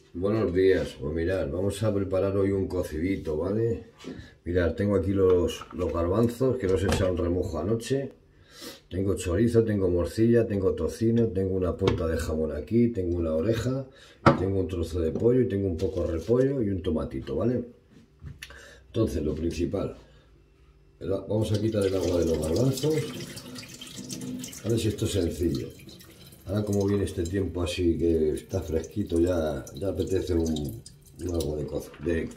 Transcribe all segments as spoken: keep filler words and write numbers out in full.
Buenos días, pues mirad, vamos a preparar hoy un cocidito, ¿vale? Mirad, tengo aquí los, los garbanzos que los he echado en remojo anoche. Tengo chorizo, tengo morcilla, tengo tocino, tengo una punta de jamón aquí, tengo una oreja, tengo un trozo de pollo y tengo un poco de repollo y un tomatito, ¿vale? Entonces, lo principal, vamos a quitar el agua de los garbanzos. A ver si esto es sencillo. Ahora como viene este tiempo así que está fresquito, ya, ya apetece un, un algo de, de, de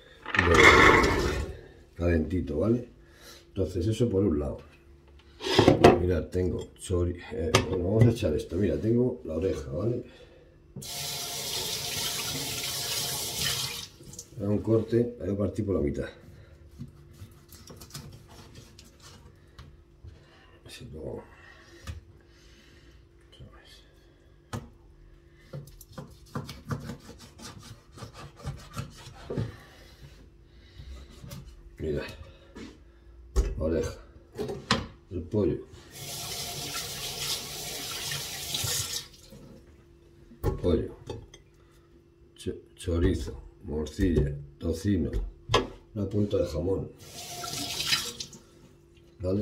calentito, ¿vale? Entonces eso por un lado. Mirad, tengo chorizo, eh, bueno, vamos a echar esto. Mira, tengo la oreja, ¿vale? Hago un corte, la voy a partir por la mitad. Así como... Mira, la oreja, el pollo, pollo, ch chorizo, morcilla, tocino, una punta de jamón, ¿vale?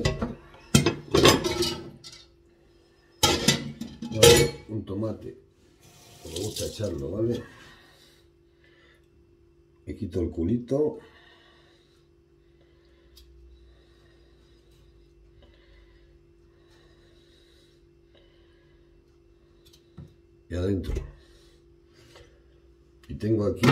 Vale, un tomate, me gusta echarlo, ¿vale? Me quito el culito. Y adentro. Y tengo aquí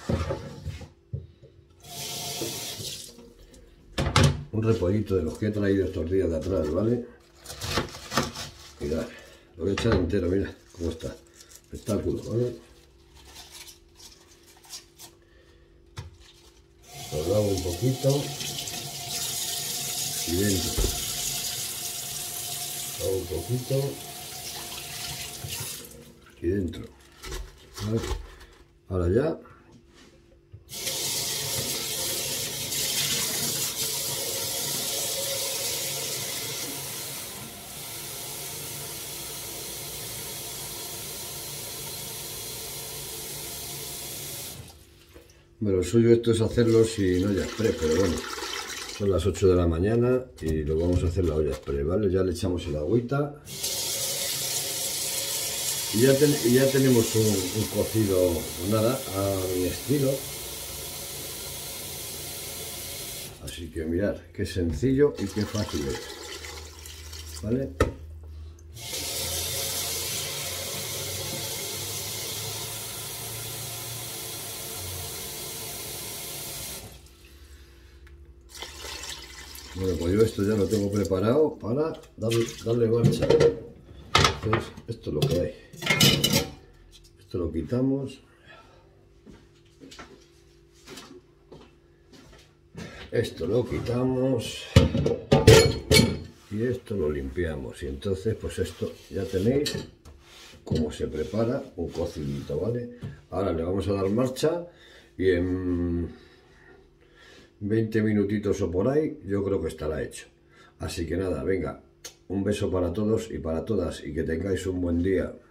un repollito de los que he traído estos días de atrás, ¿vale? Mirad, lo voy a echar entero, mira cómo está. Espectáculo, ¿vale? Lo lavo un poquito y dentro. Lo hago un poquito y dentro, ¿vale? Ahora ya bueno, lo suyo esto es hacerlo sin olla express, pero bueno, son las ocho de la mañana y lo vamos a hacer la olla express, ¿vale? Ya le echamos el agüita. Y ya, ten, y ya tenemos un, un cocido, pues nada, a mi estilo. Así que mirad, qué sencillo y qué fácil es, ¿vale? Bueno, pues yo esto ya lo tengo preparado para darle, darle marcha. Entonces, esto es lo que hay. Esto lo quitamos. Esto lo quitamos. Y esto lo limpiamos. Y entonces, pues esto ya tenéis cómo se prepara un cocidito, ¿vale? Ahora le vamos a dar marcha y en veinte minutitos o por ahí yo creo que estará hecho. Así que nada, venga, un beso para todos y para todas y que tengáis un buen día.